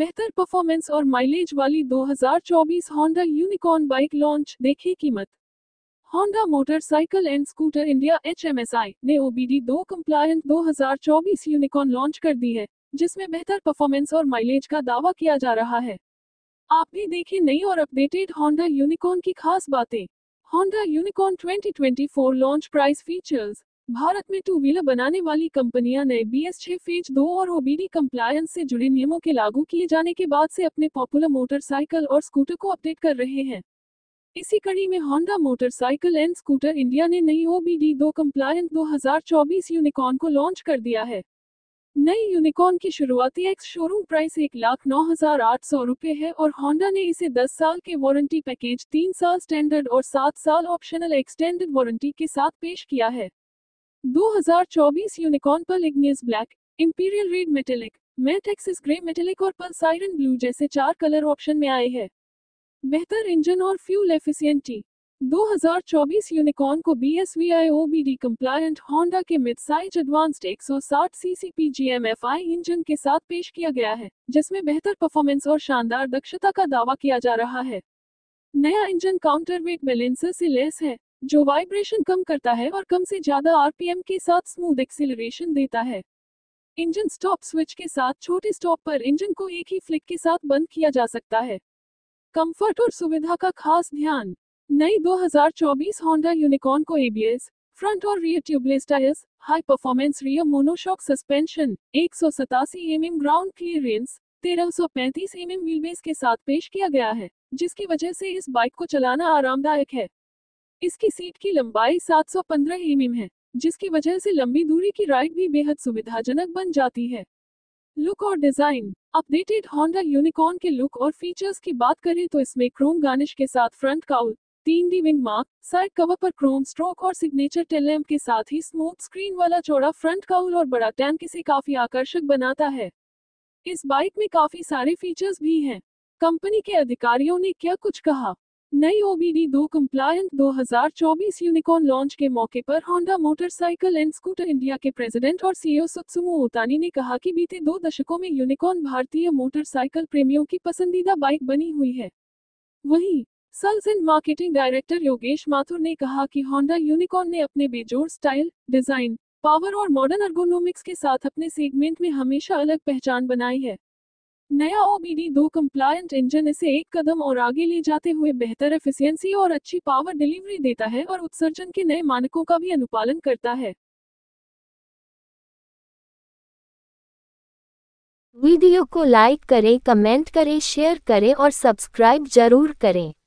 बेहतर परफॉर्मेंस और माइलेज वाली 2024 होंडा यूनिकॉर्न बाइक लॉन्च। देखें कीमत। Honda motorcycle and scooter India (HMSI) ने OBD2 कंप्लायंट 2024 यूनिकॉर्न लॉन्च कर दी है, जिसमें बेहतर परफॉर्मेंस और माइलेज का दावा किया जा रहा है। आप भी देखें नई और अपडेटेड होंडा यूनिकॉर्न की खास बातें। Honda Unicorn 2024 launch price features. Bharat में टू व्हीलर बनाने वाली कंपनियां नए BS6 फेज 2 और OBD कंप्लायंस से जुड़े नियमों के लागू किए जाने के बाद से अपने पॉपुलर मोटरसाइकिल और स्कूटर को अपडेट कर रहे हैं। इसी कड़ी में Honda motorcycle and scooter India ने नई OBD2 कंप्लायंट 2024 यूनिकॉर्न को लॉन्च कर दिया है। नई यूनिकॉर्न की शुरुआती एक्स शोरूम प्राइस 1,09,800 रुपये है और होंडा ने इसे 10 साल के वारंटी पैकेज, 3 साल स्टैंडर्ड और 7 साल ऑप्शनल एक्सटेंडेड वारंटी के साथ पेश किया है। 2024 यूनिकॉर्न पर igneous black, imperial red metallic, matte axis grey metallic और पल्स आयरन ब्लू जैसे 4 कलर ऑप्शन में आए हैं। बेहतर इंजन और फ्यूल एफिशिएंसी। 2024 यूनिकॉर्न को BSVI OBD कंप्लायंट होंडा के mid size advanced 160 cc PGM-FI engine के साथ पेश किया गया है, जिसमें बेहतर परफॉर्मेंस और शानदार दक्षता का दावा किया जा रहा है। नया इंजन काउंटरवेट बैलेंसर से लैस है, जो वाइब्रेशन कम करता है और कम से ज्यादा RPM के साथ स्मूथ एक्सीलरेशन देता है। इंजन स्टॉप स्विच के साथ छोटे स्टॉप पर इंजन को एक ही फ्लिक के साथ बंद किया जा सकता है। कंफर्ट और सुविधा का खास ध्यान। नई 2024 होंडा यूनिकॉर्न को ABS, फ्रंट और rear tubeless tyres, high performance rear monoshock suspension, 187 mm ground clearance, 1335 mm wheelbase के साथ पेश किया गया है, जिसकी वजह से इस बाइक को चलाना आरामदायक है। इसकी सीट की लंबाई 715 mm है, जिसकी वजह से लंबी दूरी की राइड भी बेहद सुविधाजनक बन जाती है। लुक और डिजाइन। अपडेटेड होंडा यूनिकॉर्न के लुक और फीचर्स की बात करें तो इसमें क्रोम गार्निश के साथ front cowl, 3D wing mark, side cover पर क्रोम स्ट्रोक और सिग्नेचर टेल लैम्प के साथ ही स्मूथ स्क्रीन वाला चौड़ा फ्रंट काउल और बड़ा टैंक इसे काफी आकर्षक बनाता है। इस बाइक में काफी सारे फीचर्स भी हैं। कंपनी के अधिकारियों ने क्या कुछ कहा। नई OBD2 कंप्लायंट 2024 यूनिकॉर्न लॉन्च के मौके पर Honda motorcycle and scooter India के प्रेसिडेंट और CEO सुत्सुमो ओतानी ने कहा कि बीते 2 दशकों में यूनिकॉर्न भारतीय मोटरसाइकिल प्रेमियों की पसंदीदा बाइक बनी हुई है। वहीं sales and marketing director Yogesh Mathur ने कहा कि होंडा यूनिकॉर्न ने अपने बेजोड़ स्टाइल, डिजाइन, पावर और मॉडर्न अर्गोनोमिक्स के साथ अपने सेगमेंट में हमेशा अलग पहचान बनाई है। नया OBD2 कंप्लायंट इंजन इसे एक कदम और आगे ले जाते हुए बेहतर एफिशिएंसी और अच्छी पावर डिलीवरी देता है और उत्सर्जन के नए मानकों का भी अनुपालन करता है। वीडियो को लाइक करें, कमेंट करें, शेयर करें और सब्सक्राइब जरूर करें।